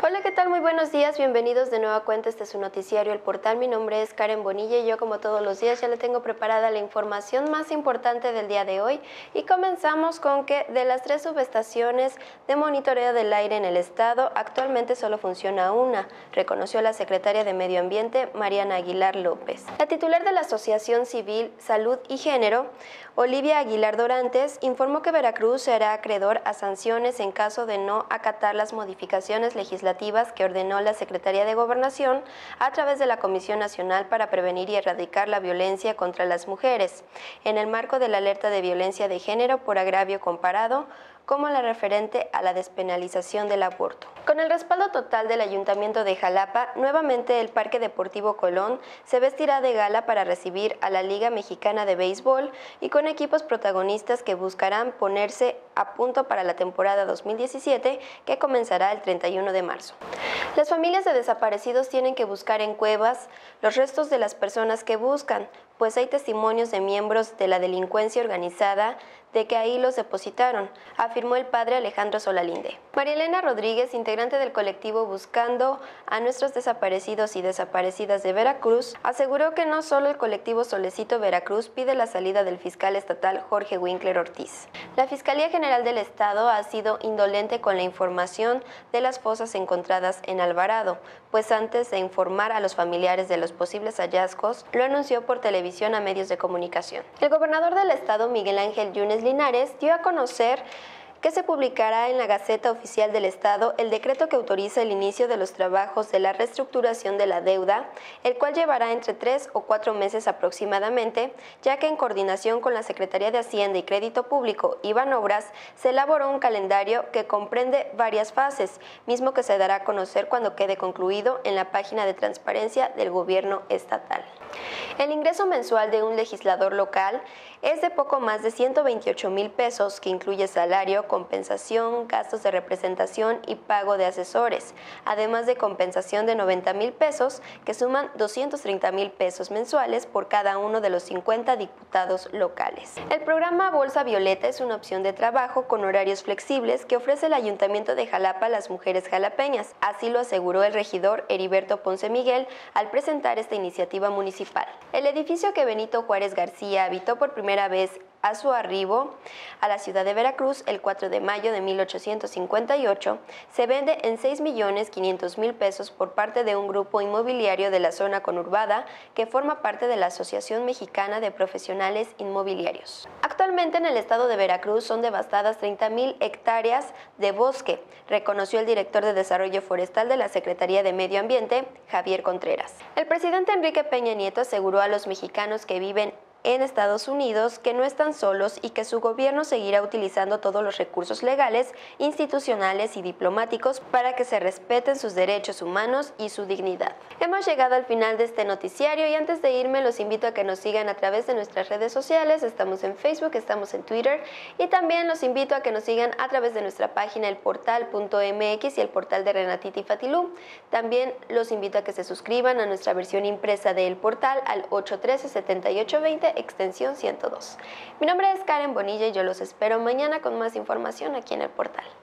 Hola, ¿qué tal? Muy buenos días, bienvenidos de nueva cuenta. Este es su noticiario El Portal. Mi nombre es Karen Bonilla y yo, como todos los días, ya le tengo preparada la información más importante del día de hoy. Y comenzamos con que de las 3 subestaciones de monitoreo del aire en el estado, actualmente solo funciona una, reconoció la secretaria de Medio Ambiente, Mariana Aguilar López. La titular de la Asociación Civil Salud y Género, Olivia Aguilar Dorantes, informó que Veracruz será acreedor a sanciones en caso de no acatar las modificaciones legislativas que ordenó la Secretaría de Gobernación a través de la Comisión Nacional para Prevenir y Erradicar la Violencia contra las Mujeres, en el marco de la alerta de violencia de género por agravio comparado, como la referente a la despenalización del aborto. Con el respaldo total del Ayuntamiento de Jalapa, nuevamente el Parque Deportivo Colón se vestirá de gala para recibir a la Liga Mexicana de Béisbol y con equipos protagonistas que buscarán ponerse a punto para la temporada 2017 que comenzará el 31 de marzo. Las familias de desaparecidos tienen que buscar en cuevas los restos de las personas que buscan, pues hay testimonios de miembros de la delincuencia organizada de que ahí los depositaron, afirmó el padre Alejandro Solalinde. María Elena Rodríguez, integrante del colectivo Buscando a Nuestros Desaparecidos y Desaparecidas de Veracruz, aseguró que no solo el colectivo Solecito Veracruz pide la salida del fiscal estatal Jorge Winkler Ortiz. La Fiscalía General del Estado ha sido indolente con la información de las fosas encontradas en Alvarado, pues antes de informar a los familiares de los posibles hallazgos, lo anunció por televisión a medios de comunicación. El gobernador del estado, Miguel Ángel Yunes Linares, dio a conocer que se publicará en la Gaceta Oficial del Estado el decreto que autoriza el inicio de los trabajos de la reestructuración de la deuda, el cual llevará entre 3 o 4 meses aproximadamente, ya que en coordinación con la Secretaría de Hacienda y Crédito Público y Banobras se elaboró un calendario que comprende varias fases, mismo que se dará a conocer cuando quede concluido en la página de transparencia del gobierno estatal. El ingreso mensual de un legislador local es de poco más de 128,000 pesos, que incluye salario, compensación, gastos de representación y pago de asesores, además de compensación de 90,000 pesos, que suman 230,000 pesos mensuales por cada uno de los 50 diputados locales. El programa Bolsa Violeta es una opción de trabajo con horarios flexibles que ofrece el Ayuntamiento de Jalapa a las mujeres jalapeñas. Así lo aseguró el regidor Heriberto Ponce Miguel al presentar esta iniciativa municipal. El edificio que Benito Juárez García habitó por primera vez a su arribo a la ciudad de Veracruz el 4 de mayo de 1858, se vende en 6,500,000 pesos por parte de un grupo inmobiliario de la zona conurbada que forma parte de la Asociación Mexicana de Profesionales Inmobiliarios. Actualmente en el estado de Veracruz son devastadas 30,000 hectáreas de bosque, reconoció el director de Desarrollo Forestal de la Secretaría de Medio Ambiente, Javier Contreras. El presidente Enrique Peña Nieto aseguró a los mexicanos que viven en Estados Unidos que no están solos y que su gobierno seguirá utilizando todos los recursos legales, institucionales y diplomáticos para que se respeten sus derechos humanos y su dignidad. Hemos llegado al final de este noticiario y antes de irme los invito a que nos sigan a través de nuestras redes sociales. Estamos en Facebook, estamos en Twitter y también los invito a que nos sigan a través de nuestra página elportal.mx y el portal de Renatita y Fatilú. También los invito a que se suscriban a nuestra versión impresa de El Portal al 813-7820 extensión 102. Mi nombre es Karen Bonilla y yo los espero mañana con más información aquí en El Portal.